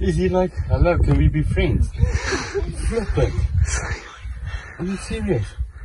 Is he like, hello, can we be friends? Flip it. Are you serious?